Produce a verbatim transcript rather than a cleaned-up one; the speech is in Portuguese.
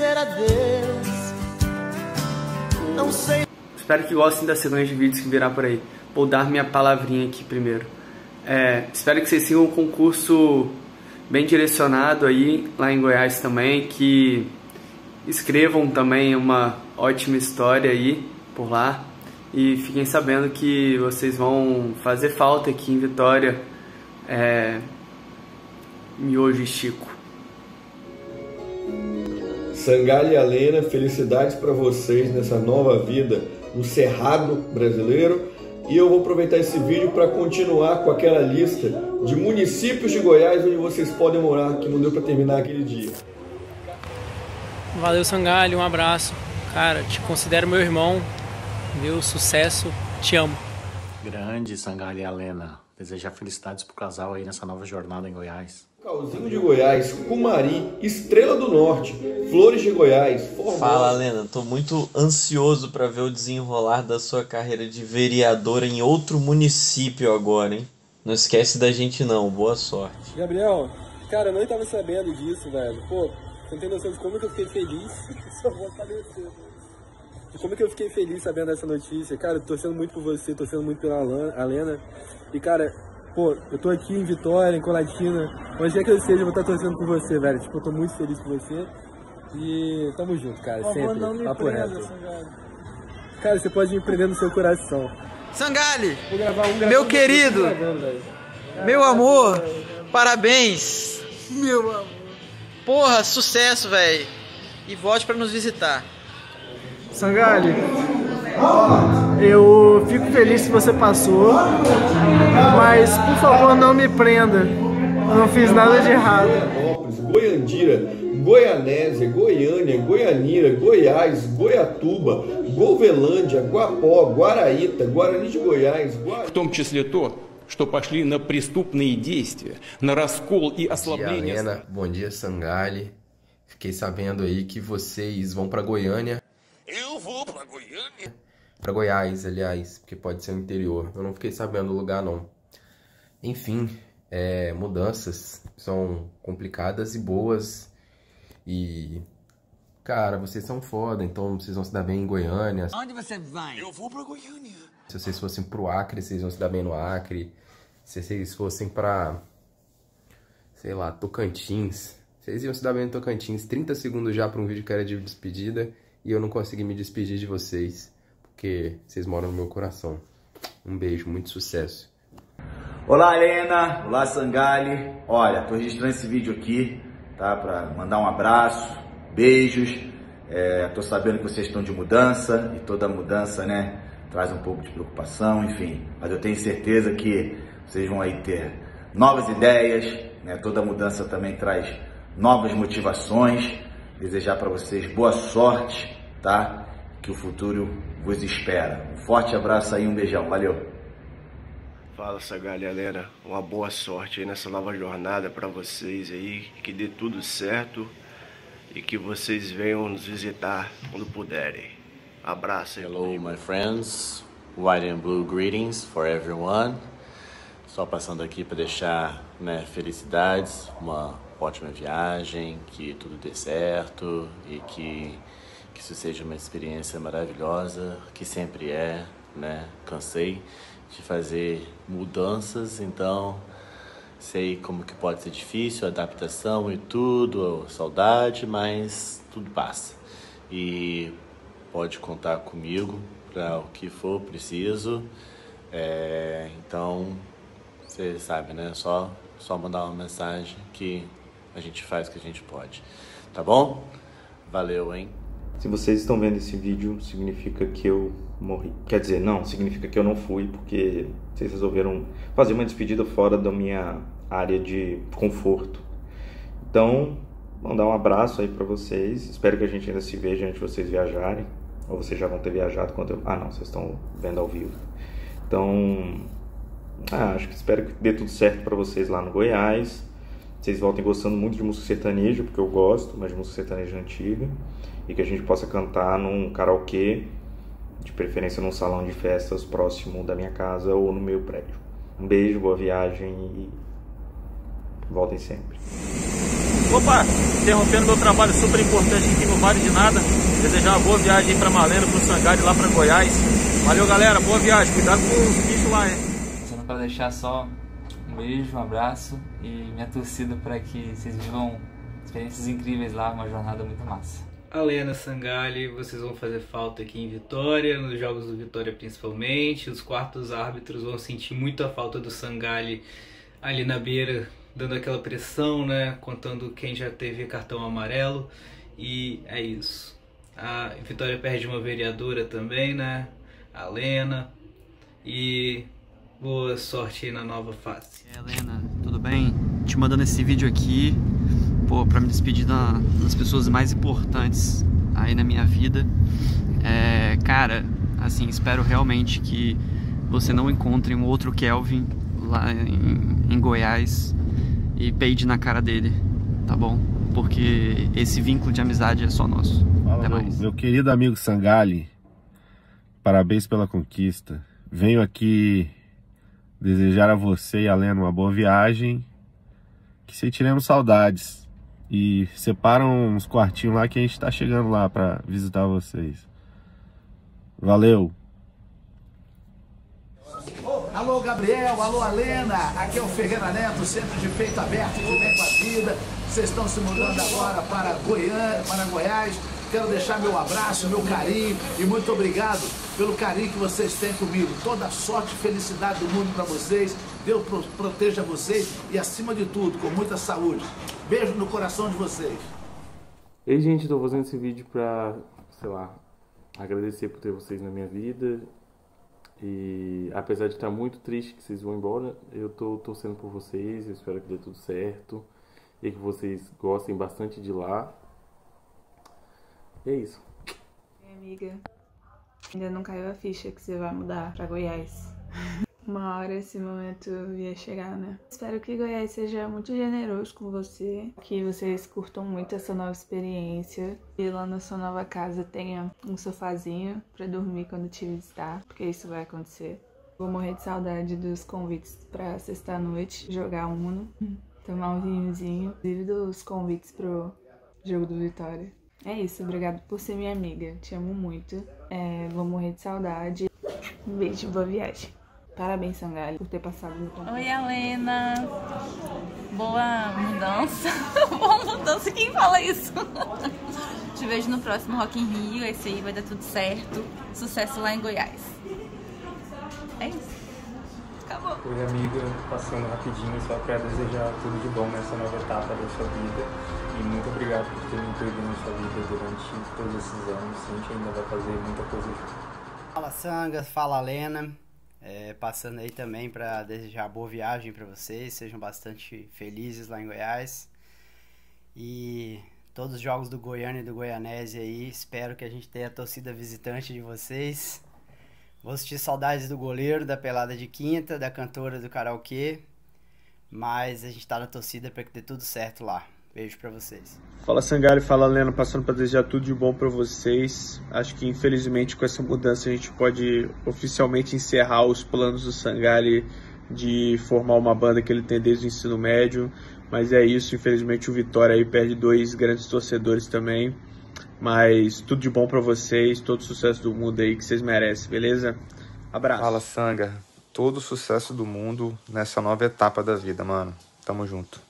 dizer adeus. Não sei. Espero que gostem da sequência de vídeos que virá por aí. Vou dar minha palavrinha aqui primeiro. É, espero que vocês sigam um concurso bem direcionado aí, lá em Goiás também, que escrevam também uma ótima história aí por lá. E fiquem sabendo que vocês vão fazer falta aqui em Vitória, é, Miojo e Chico. Sangalli e Alena, felicidades para vocês nessa nova vida no Cerrado brasileiro. E eu vou aproveitar esse vídeo para continuar com aquela lista de municípios de Goiás onde vocês podem morar, que não deu para terminar aquele dia. Valeu, Sangalli, um abraço. Cara, te considero meu irmão, meu sucesso, te amo. Grande Sangalli e Alena, desejar felicidades pro casal aí nessa nova jornada em Goiás. Calzinho de Goiás, Cumari, Estrela do Norte, Flores de Goiás, Formosa. Fala, Alena, tô muito ansioso para ver o desenrolar da sua carreira de vereadora em outro município agora, hein? Não esquece da gente não, boa sorte. Gabriel, cara, eu não tava sabendo disso, velho. Pô, você não tem noção de como que eu fiquei feliz. Só vou aparecer. De como que eu fiquei feliz sabendo dessa notícia. Cara, eu tô torcendo muito por você, tô torcendo muito pela Alena. E, cara, pô, eu tô aqui em Vitória, em Colatina, onde é que eu seja, eu vou estar torcendo por você, velho. Tipo, eu tô muito feliz por você. E tamo junto, cara, por sempre. Não me papo prenda, reto. Sangalli. Cara, você pode me prender no seu coração. Sangalli, vou gravar um, gravar meu um querido, gravando, meu amor, parabéns. Meu amor. Porra, sucesso, velho. E volte pra nos visitar. Sangalli, eu fico feliz que você passou, mas por favor não me prenda, eu não fiz nada de errado. Goiandira, Goianésia, Goiânia, Goianira, Goiás, Goiatuba, Govelândia, Guapó, Guaraíta, Guarani de Goiás, Guar... В том числе то, что пошли на преступные действия, на раскол и ослабление. Alena, bom dia, Sangalli. Fiquei sabendo aí que vocês vão para Goiânia. Eu vou pra Goiânia? Para Goiás, aliás, porque pode ser o interior. Eu não fiquei sabendo do lugar, não. Enfim, é, mudanças são complicadas e boas. E, cara, vocês são foda, então vocês vão se dar bem em Goiânia. Onde você vai? Eu vou pra Goiânia. Se vocês fossem pro Acre, vocês vão se dar bem no Acre. Se vocês fossem pra, sei lá, Tocantins, vocês iam se dar bem no Tocantins. trinta segundos já pra um vídeo que era de despedida. E eu não consegui me despedir de vocês, porque vocês moram no meu coração. Um beijo, muito sucesso. Olá, Alena. Olá, Sangalli. Olha, tô registrando esse vídeo aqui, tá? Pra mandar um abraço, beijos. É, tô sabendo que vocês estão de mudança, e toda mudança, né, traz um pouco de preocupação, enfim. Mas eu tenho certeza que vocês vão aí ter novas ideias, né? Toda mudança também traz novas motivações. Desejar para vocês boa sorte, tá? Que o futuro vos espera. Um forte abraço aí, um beijão, valeu. Fala, Sangalli e Alena, uma boa sorte aí nessa nova jornada para vocês aí, que dê tudo certo e que vocês venham nos visitar quando puderem. Abraço. Hello, my friends. White and blue greetings for everyone. Só passando aqui para deixar, né, felicidades, uma ótima viagem, que tudo dê certo e que, que isso seja uma experiência maravilhosa, que sempre é, né? Cansei de fazer mudanças, então sei como que pode ser difícil, adaptação e tudo, saudade, mas tudo passa. E pode contar comigo para o que for preciso. É, então, você sabe, né? Só, só mandar uma mensagem que a gente faz o que a gente pode, tá bom? Valeu, hein? Se vocês estão vendo esse vídeo, significa que eu morri. Quer dizer, não, significa que eu não fui, porque vocês resolveram fazer uma despedida fora da minha área de conforto. Então, mandar um abraço aí pra vocês. Espero que a gente ainda se veja antes de vocês viajarem. Ou vocês já vão ter viajado quando eu... Ah, não, vocês estão vendo ao vivo. Então, ah, acho que espero que dê tudo certo pra vocês lá no Goiás. Vocês voltem gostando muito de música sertaneja, porque eu gosto, mas de música sertaneja antiga. E que a gente possa cantar num karaokê, de preferência num salão de festas próximo da minha casa ou no meu prédio. Um beijo, boa viagem e voltem sempre. Opa, interrompendo meu trabalho super importante aqui no Vale de Nada. Desejar uma boa viagem aí pra Malena, pro Sangalli, lá pra Goiás. Valeu, galera, boa viagem. Cuidado com os bichos lá, hein. Só para deixar só um beijo, um abraço e minha torcida para que vocês vivam experiências incríveis lá, uma jornada muito massa. Alena, Sangalli, vocês vão fazer falta aqui em Vitória, nos jogos do Vitória principalmente. Os quartos árbitros vão sentir muita falta do Sangalli ali na beira, dando aquela pressão, né? Contando quem já teve cartão amarelo. E é isso. A Vitória perde uma vereadora também, né? A Alena. E boa sorte aí na nova fase. E aí, Helena, tudo bem? Te mandando esse vídeo aqui, pô, pra me despedir da, das pessoas mais importantes aí na minha vida. É, cara, assim, espero realmente que você não encontre um outro Kelvin lá em, em Goiás e peide na cara dele, tá bom? Porque esse vínculo de amizade é só nosso. Fala, Até meu, mais. Meu querido amigo Sangalli, parabéns pela conquista. Venho aqui desejar a você e a Lena uma boa viagem, que sentiremos saudades. E separam uns quartinhos lá que a gente tá chegando lá pra visitar vocês. Valeu! Alô, Gabriel, alô, Alena, aqui é o Ferreira Neto, Centro de Peito Aberto, tudo bem com a vida? Vocês estão se mudando agora para Goiânia, para Goiás. Quero deixar meu abraço, meu carinho e muito obrigado pelo carinho que vocês têm comigo. Toda sorte e felicidade do mundo para vocês. Deus proteja vocês e, acima de tudo, com muita saúde. Beijo no coração de vocês. Ei, gente, tô fazendo esse vídeo pra, sei lá, agradecer por ter vocês na minha vida. E apesar de estar muito triste que vocês vão embora, eu tô torcendo por vocês, eu espero que dê tudo certo e que vocês gostem bastante de lá. E é isso. Minha amiga, ainda não caiu a ficha que você vai mudar pra Goiás. Uma hora esse momento ia chegar, né? Espero que Goiás seja muito generoso com você, que vocês curtam muito essa nova experiência e lá na sua nova casa tenha um sofazinho pra dormir quando te visitar, porque isso vai acontecer. Vou morrer de saudade dos convites pra sexta-noite, jogar Uno, tomar um vinhozinho, inclusive dos convites pro jogo do Vitória. É isso, obrigado por ser minha amiga, te amo muito, é, vou morrer de saudade. Um beijo, boa viagem. Parabéns, Sangalli, por ter passado no tempo. Oi, Helena. Boa mudança. Boa mudança, quem fala isso? Te vejo no próximo Rock in Rio, esse aí vai dar tudo certo. Sucesso lá em Goiás. É isso. Acabou. Oi, amiga, passando rapidinho só para desejar tudo de bom nessa nova etapa da sua vida. E muito obrigado por ter me incluído na sua vida durante todos esses anos. A gente ainda vai fazer muita coisa junto. Fala, Sanga, fala, Helena. É, passando aí também para desejar boa viagem para vocês, sejam bastante felizes lá em Goiás. E todos os jogos do Goiânia e do Goianese aí, espero que a gente tenha a torcida visitante de vocês. Vou sentir saudades do goleiro, da pelada de quinta, da cantora do karaokê, mas a gente tá na torcida para que dê tudo certo lá. Beijo pra vocês. Fala, Sangalli, fala, Lena, passando para desejar tudo de bom para vocês. Acho que infelizmente com essa mudança a gente pode oficialmente encerrar os planos do Sangalli de formar uma banda que ele tem desde o ensino médio. Mas é isso, infelizmente o Vitória aí perde dois grandes torcedores também. Mas tudo de bom para vocês, todo o sucesso do mundo aí que vocês merecem, beleza? Abraço. Fala, Sanga, todo o sucesso do mundo nessa nova etapa da vida, mano. Tamo junto.